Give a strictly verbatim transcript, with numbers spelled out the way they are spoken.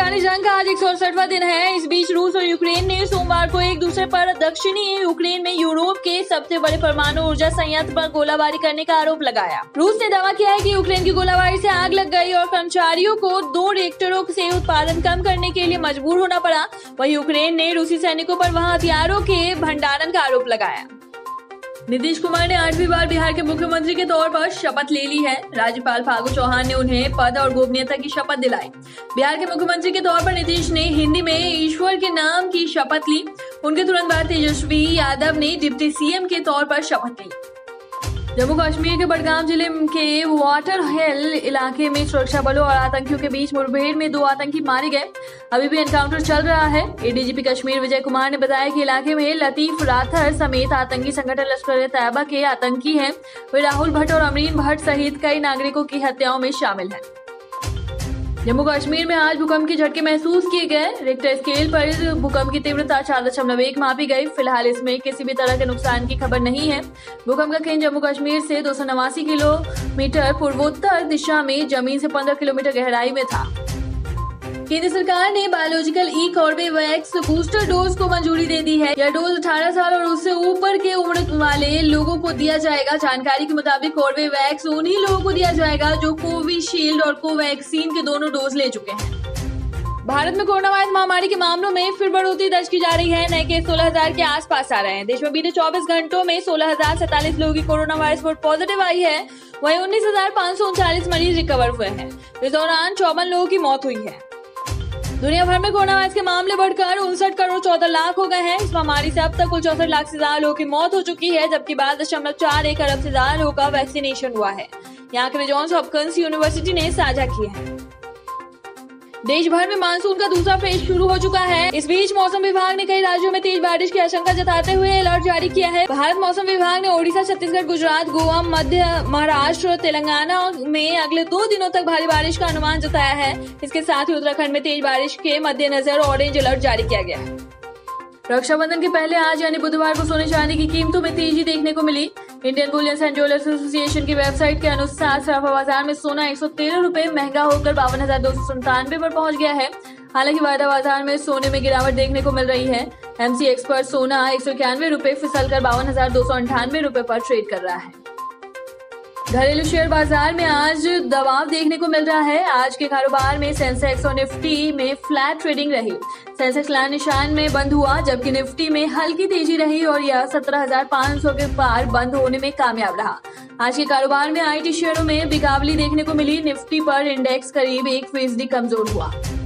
यूक्रेनी जंग का आज एक सौ अड़सठवां दिन है। इस बीच रूस और यूक्रेन ने सोमवार को एक दूसरे पर दक्षिणी यूक्रेन में यूरोप के सबसे बड़े परमाणु ऊर्जा संयंत्र पर गोलाबारी करने का आरोप लगाया। रूस ने दावा किया है कि यूक्रेन की गोलाबारी से आग लग गई और कर्मचारियों को दो रिएक्टरों से उत्पादन कम करने के लिए मजबूर होना पड़ा। वहीं यूक्रेन ने रूसी सैनिकों पर वहां हथियारों के भंडारण का आरोप लगाया। नीतीश कुमार ने आठवीं बार बिहार के मुख्यमंत्री के तौर पर शपथ ले ली है। राज्यपाल फागू चौहान ने उन्हें पद और गोपनीयता की शपथ दिलाई। बिहार के मुख्यमंत्री के तौर पर नीतीश ने हिंदी में ईश्वर के नाम की शपथ ली। उनके तुरंत बाद तेजस्वी यादव ने डिप्टी सीएम के तौर पर शपथ ली। जम्मू कश्मीर के बडगाम जिले के वाटर हिल इलाके में सुरक्षा बलों और आतंकियों के बीच मुठभेड़ में दो आतंकी मारे गए। अभी भी एनकाउंटर चल रहा है। एडीजीपी कश्मीर विजय कुमार ने बताया कि इलाके में लतीफ राथर समेत आतंकी संगठन लश्कर ए तैयबा के आतंकी हैं। वे राहुल भट्ट और अमरीन भट्ट सहित कई नागरिकों की हत्याओं में शामिल हैं। जम्मू कश्मीर में आज भूकंप के झटके महसूस किए गए। रिक्टर स्केल पर भूकंप की तीव्रता चार दशमलव एक मापी गई। फिलहाल इसमें किसी भी तरह के नुकसान की खबर नहीं है। भूकंप का केंद्र जम्मू कश्मीर से दो सौ नवासी किलोमीटर पूर्वोत्तर दिशा में जमीन से पंद्रह किलोमीटर गहराई में था। केंद्र सरकार ने biological E Corbevax booster dose को मंजूरी दे दी है। यह डोज अठारह साल और उससे ऊपर के उम्र वाले लोगों को दिया जाएगा। जानकारी के मुताबिक कॉर्बेवैक्स उन्हीं लोगों को दिया जाएगा जो कोविशील्ड और कोवैक्सीन के दोनों डोज ले चुके हैं। भारत में कोरोना वायरस महामारी के मामलों में फिर बढ़ोतरी दर्ज की जा रही है। नए केस सोलह हजार के आसपास आ रहे हैं। देश में बीते चौबीस घंटों में सोलह हजार सैतालीस लोगों की कोरोना वायरस रिपोर्ट पॉजिटिव आई है। वहीं उन्नीस हजार पाँच सौ उनचालीस मरीज रिकवर हुए हैं। इस दौरान चौवन लोगों की मौत हुई है। दुनिया भर में कोरोना वायरस के मामले बढ़कर उनसठ करोड़ चौदह लाख हो गए हैं। इस महामारी से अब तक कुल चौसठ लाख से ज्यादा लोगों की मौत हो चुकी है, जबकि बारह दशमलव चार एक अरब से ज्यादा लोगों का वैक्सीनेशन हुआ है। यहाँ के जॉन्स हॉपकिंस यूनिवर्सिटी ने साझा किए हैं। देश भर में मानसून का दूसरा फेज शुरू हो चुका है। इस बीच मौसम विभाग ने कई राज्यों में तेज बारिश की आशंका जताते हुए अलर्ट जारी किया है। भारत मौसम विभाग ने ओडिशा, छत्तीसगढ़, गुजरात, गोवा, मध्य महाराष्ट्र और तेलंगाना में अगले दो दिनों तक भारी बारिश का अनुमान जताया है। इसके साथ ही उत्तराखंड में तेज बारिश के मद्देनजर ऑरेंज अलर्ट जारी किया गया है। रक्षाबंधन के पहले आज यानी बुधवार को सोने चांदी की कीमतों में तेजी देखने को मिली। Indian bullion and jewellers association की वेबसाइट के अनुसार सराफा बाजार में सोना एक सौ तेरह रूपए महंगा होकर बावन हजार दो सौ संतानवे पर पहुंच गया है। हालांकि वायदा बाजार में सोने में गिरावट देखने को मिल रही है। एमसी एक्सपर्ट सोना एक सौ इक्यानवे रूपए फिसल कर बावन हजार दो सौ अंठानवे रूपए पर ट्रेड कर रहा है। घरेलू शेयर बाजार में आज दबाव देखने को मिल रहा है। आज के कारोबार में सेंसेक्स और निफ्टी में फ्लैट ट्रेडिंग रही। सेंसेक्स लाल निशान में बंद हुआ, जबकि निफ्टी में हल्की तेजी रही और यह सत्रह हजार पाँच सौ के पार बंद होने में कामयाब रहा। आज के कारोबार में आईटी शेयरों में बिकावली देखने को मिली। निफ्टी पर इंडेक्स करीब एक फीसदी कमजोर हुआ।